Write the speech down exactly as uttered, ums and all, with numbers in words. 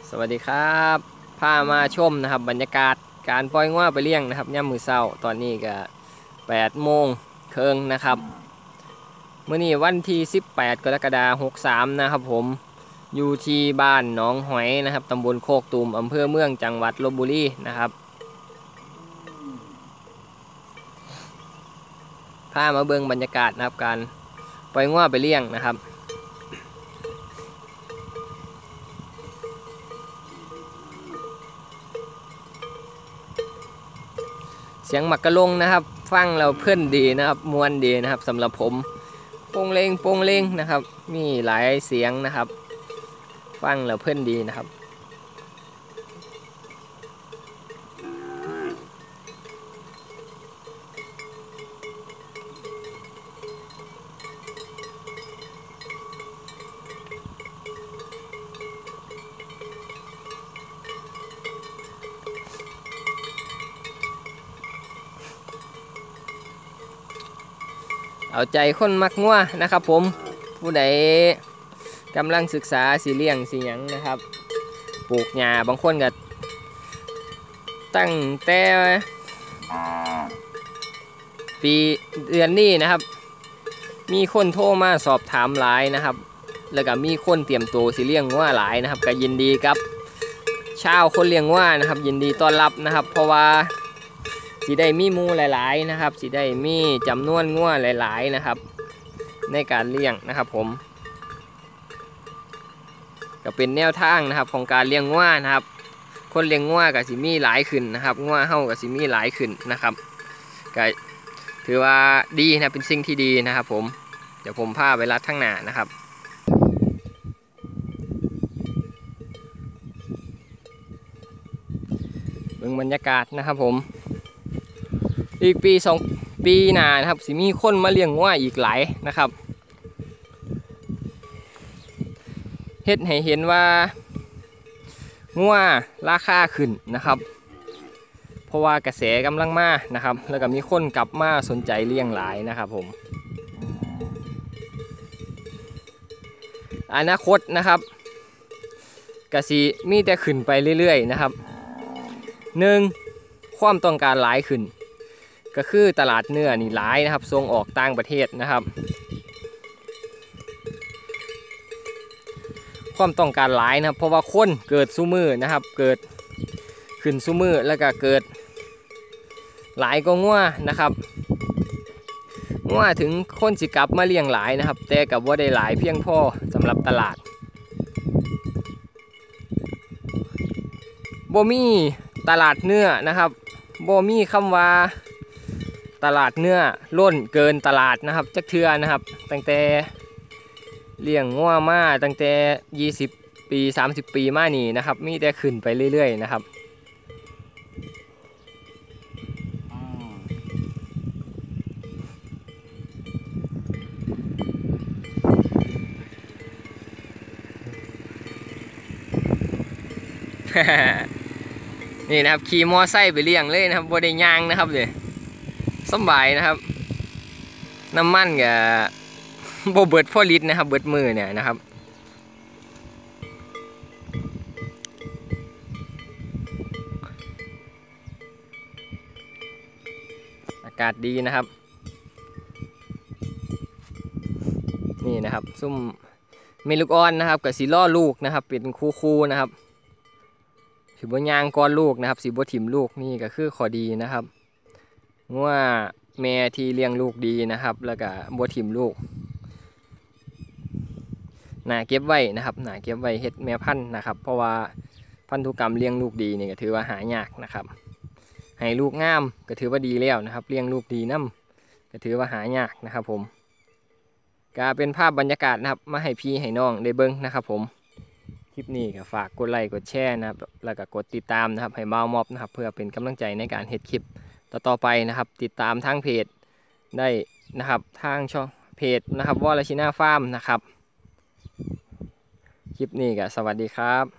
สวัสดีครับพามาชมนะครับบรรยากาศการปล่อยง้วไปเลี้ยงนะครับย่ำมือเช้าตอนนี้ก็แปดโมงครึ่งนะครับเมื่อนี้วันที่สิบแปดกรกฎาคมหกสามนะครับผมอยู่ที่บ้านหนองหอยนะครับตำบลโคกตูมอำเภอเมืองจังหวัดลพบุรีนะครับพามาเบิ่งบรรยากาศนะครับการปล่อยง้วไปเลี้ยงนะครับเสียงหมักกะลงนะครับฟังเราเพื่อนดีนะครับมวนดีนะครับสำหรับผมโป่งเลงโป่งเลงนะครับมีหลายเสียงนะครับฟังเราเพื่อนดีนะครับเอาใจคนมักงัวนะครับผมผู้ใดกำลังศึกษาสีเลี้ยงสีหยังนะครับปลูกหญ้าบางคนก็ตั้งแต่ปีเดือนนี้นะครับมีคนโทรมาสอบถามหลายนะครับแล้วก็มีคนเตรียมตัวสีเลี้ยงงัวหลายนะครับก็ยินดีครับชาวคนเลี้ยงงัวนะครับยินดีต้อนรับนะครับเพราะว่าสิได้มีมูหลายๆนะครับสิได้มีจำนวนงัวหลายๆนะครับในการเลี้ยงนะครับผมก็เป็นแนวทางนะครับของการเลี้ยงงัวนะครับคนเลี้ยงงัวก็สิมีหลายขึ้นนะครับงัวเฮาก็สิมีหลายขึ้นนะครับก็ถือว่าดีนะเป็นสิ่งที่ดีนะครับผมเดี๋ยวผมพาไปรัดทั้งหน้านะครับเบิ่งบรรยากาศนะครับผมอีกปีสองปีหน้านะครับสิมีคนมาเลี้ยงงัวอีกหลายนะครับเฮ็ดให้เห็นว่างัวราคาขึ้นนะครับเพราะว่ากระแสกำลังมานะครับแล้วก็มีคนกลับมาสนใจเลี้ยงหลายนะครับผมอนาคตนะครับกระสีมีแต่ขึ้นไปเรื่อยๆนะครับหนึ่งความต้องการหลายขึ้นก็คือตลาดเนื้อนี่หลายนะครับส่งออกต่างประเทศนะครับความต้องการหลายนะครับเพราะว่าคนเกิดซุมือนะครับเกิดขึ้นซุมือแล้วก็เกิดหลายก็งัวนะครับงัวถึงคนสิกลับมาเลี้ยงหลายนะครับแต่กับว่าได้หลายเพียงพอสำหรับตลาดบ่มีตลาดเนื้อนะครับบ่มีคำว่าตลาดเนื้อล้นเกินตลาดนะครับจักเทื่อนะครับตั้งแต่เลี้ยงงัวมาตั้งแต่ยี่สิบปีสามสิบปีมานี่นะครับมีแต่ขึ้นไปเรื่อยๆนะครับนี่นะครับขี่มอไซค์ไปเลี้ยงเลยนะครับบ่ได้ย่างนะครับเลยสบายนะครับน้ำมันกับโบเบิดพ่อลิตรนะครับเบิดมือเนี่ยนะครับอากาศดีนะครับนี่นะครับซุ่มเมลูกอ่อนนะครับกับสีล่อลูกนะครับเป็นคู่ๆนะครับสีบัวยางก้อนลูกนะครับสีบัวถิ่มลูกนี่ก็คือข้อดีนะครับว่าแม่ที่เลี้ยงลูกดีนะครับแล้วก็บัวถิ่มลูกหนาเก็บไว้นะครับหนาเก็บไว้เฮ็ดแม่พันธุ์นะครับเพราะว่าพันธุกรรมเลี้ยงลูกดีนี่ก็ถือว่าหายากนะครับให้ลูกงามก็ถือว่าดีแล้วนะครับเลี้ยงลูกดีน้ำก็ถือว่าหายากนะครับผมก็เป็นภาพบรรยากาศนะครับมาให้พี่ให้น้องได้เบิ้งนะครับผมคลิปนี้ก็ฝากกดไลค์กดแชร์นะครับแล้วก็กดติดตามนะครับให้บ่าวม็อบนะครับเพื่อเป็นกำลังใจในการเฮ็ดคลิปต่อๆไปนะครับติดตามทางเพจได้นะครับทางช่องเพจนะครับวอลชิน่าฟาร์มนะครับคลิปนี้ก็สวัสดีครับ